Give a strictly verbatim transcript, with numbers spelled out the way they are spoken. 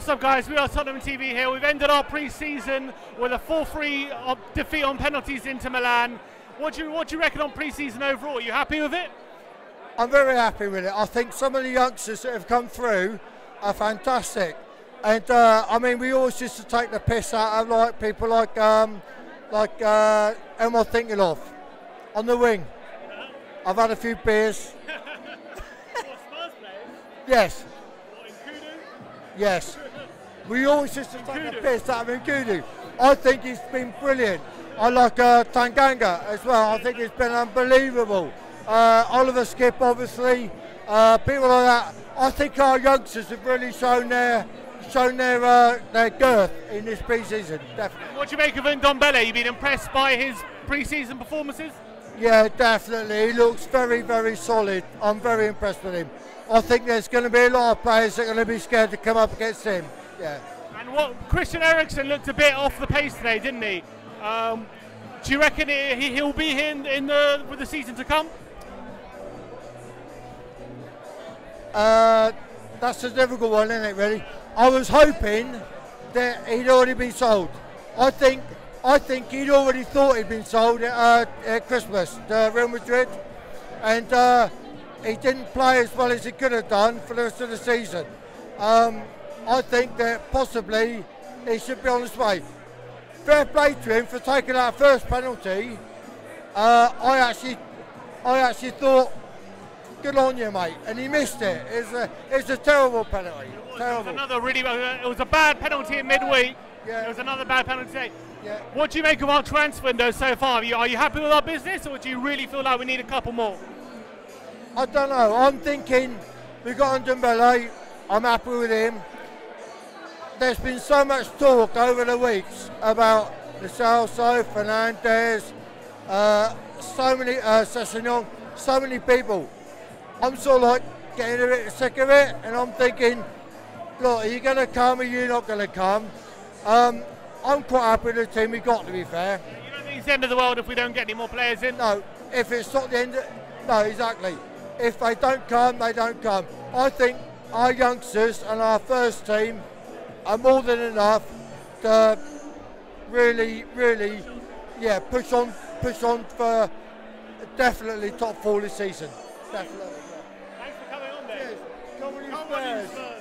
What's up, guys? We are Tottenham T V here. We've ended our pre-season with a four three defeat on penalties into Milan. What do you what do you reckon on pre-season overall? Are you happy with it? I'm very happy with it. I think some of the youngsters that have come through are fantastic, and uh, I mean we always used to take the piss out of like people like um, like uh, Elmar Thinkelhoff on the wing. I've had a few beers. What, Spurs players? Yes. What, Nkudu? Yes. We always used to take the piss out of Nkudu. I think he's been brilliant. I like uh, Tanganga as well. I think it's been unbelievable. Uh, Oliver Skip, obviously. Uh, people like that. I think our youngsters have really shown their shown their uh, their girth in this pre-season. Definitely. What do you make of Ndombele? You been impressed by his pre-season performances? Yeah, definitely. He looks very, very solid. I'm very impressed with him. I think there's going to be a lot of players that are going to be scared to come up against him. Yeah. And what Christian Eriksen looked a bit off the pace today, didn't he? Um, do you reckon he, he'll be here in, in the with the season to come? Uh, that's a difficult one, isn't it? Really. I was hoping that he'd already been sold. I think. I think he'd already thought he'd been sold at, uh, at Christmas to Real Madrid, and uh, he didn't play as well as he could have done for the rest of the season. Um, I think that possibly he should be on his way. Fair play to him for taking that first penalty. Uh, I actually, I actually thought, good on you, mate, and he missed it. It's a, it's a terrible penalty. It was, terrible. It was another really. It was a bad penalty in midweek. Yeah. It was another bad penalty today. Yeah. What do you make of our transfer window so far? Are you, are you happy with our business, or do you really feel like we need a couple more? I don't know. I'm thinking we've got Ndombele. I'm happy with him. There's been so much talk over the weeks about Lo Celso, Fernandes, uh, so many, uh, Sessegnon, so many people. I'm sort of like getting a bit sick of it, and I'm thinking, look, are you going to come or are you not going to come? Um, I'm quite happy with the team we've got, to be fair. You don't think it's the end of the world if we don't get any more players in? No, if it's not the end, of, no, exactly. If they don't come, they don't come. I think our youngsters and our first team are more than enough to really, really, yeah, push on, push on for definitely top four this season. Definitely. Thanks for coming on, Dave. Yes. Come on, you Come on, you Spurs. Spurs.